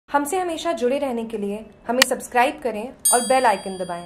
हमसे हमेशा जुड़े रहने के लिए हमें सब्सक्राइब करें और बेल आइकन दबाएं।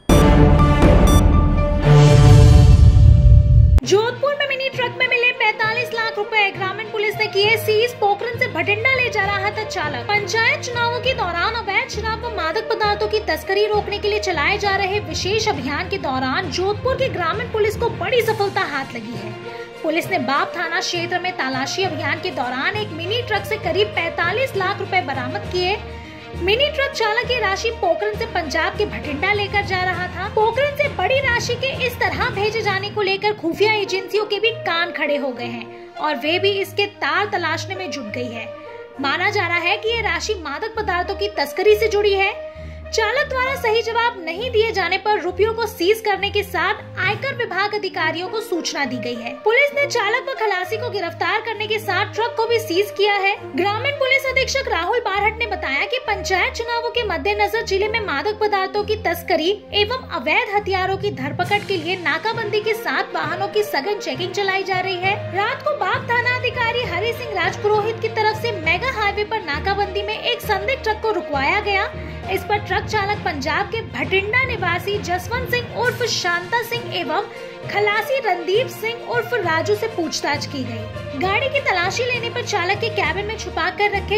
जोधपुर में मिनी ट्रक में मिले 45 लाख रुपए। ग्रामीण पुलिस ने किए सीज। पोखरण से भटिंडा ले जा रहा था चालक। पंचायत चुनावों के दौरान अवैध शराब व मादक पदार्थों की तस्करी रोकने के लिए चलाए जा रहे विशेष अभियान के दौरान जोधपुर की ग्रामीण पुलिस को बड़ी सफलता हाथ लगी है। पुलिस ने बाप थाना क्षेत्र में तलाशी अभियान के दौरान एक मिनी ट्रक से करीब 45 लाख रुपए बरामद किए। मिनी ट्रक चालक ये राशि पोखरण से पंजाब के भटिंडा लेकर जा रहा था। पोखरण से बड़ी राशि के इस तरह भेजे जाने को लेकर खुफिया एजेंसियों के भी कान खड़े हो गए हैं और वे भी इसके तार तलाशने में जुट गई है। माना जा रहा है कि ये राशि मादक पदार्थों की तस्करी से जुड़ी है। चालक द्वारा सही जवाब नहीं दिए जाने पर रुपयों को सीज करने के साथ आयकर विभाग अधिकारियों को सूचना दी गई है। पुलिस ने चालक व खलासी को गिरफ्तार करने के साथ ट्रक को भी सीज किया है। ग्रामीण पुलिस अधीक्षक राहुल बारहट ने बताया कि पंचायत चुनावों के मद्देनजर जिले में मादक पदार्थों की तस्करी एवं अवैध हथियारों की धरपकड़ के लिए नाकाबंदी के साथ वाहनों की सघन चेकिंग चलाई जा रही है। रात को बाप थाना अधिकारी हरि सिंह राजपुरोहित की तरफ से मेगा हाईवे पर नाकाबंदी में एक संदिग्ध ट्रक को रुकवाया गया। इस पर ट्रक चालक पंजाब के भटिंडा निवासी जसवंत सिंह उर्फ शांता सिंह एवं खलासी रणदीप सिंह उर्फ राजू से पूछताछ की गई। गाड़ी की तलाशी लेने पर चालक के कैबिन में छुपा कर रखे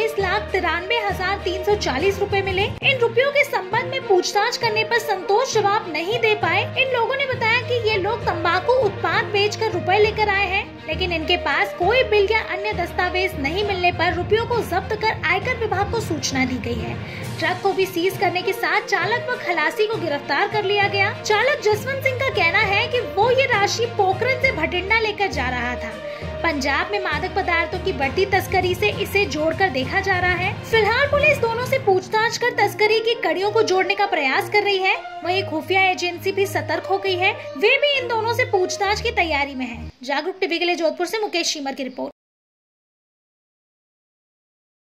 44,93,340 रुपए मिले। इन रुपयों के संबंध में पूछताछ करने पर संतोष जवाब नहीं दे पाए। इन लोगों ने बताया कि ये लोग तंबाकू उत्पाद बेचकर रुपए लेकर आए हैं, लेकिन इनके पास कोई बिल या अन्य दस्तावेज नहीं मिलने पर रुपयों को जब्त कर आयकर विभाग को सूचना दी गई है। ट्रक को भी सीज करने के साथ चालक व खलासी को गिरफ्तार कर लिया गया। चालक जसवंत सिंह का कहना है कि वो ये राशि पोखरण से भटिंडा लेकर जा रहा था। पंजाब में मादक पदार्थों की बढ़ती तस्करी से इसे जोड़कर देखा जा रहा है। फिलहाल पुलिस दोनों से पूछताछ कर तस्करी की कड़ियों को जोड़ने का प्रयास कर रही है। वहीं खुफिया एजेंसी भी सतर्क हो गई है। वे भी इन दोनों से पूछताछ की तैयारी में है। जागरूक टीवी के लिए जोधपुर से मुकेश शीमर की रिपोर्ट।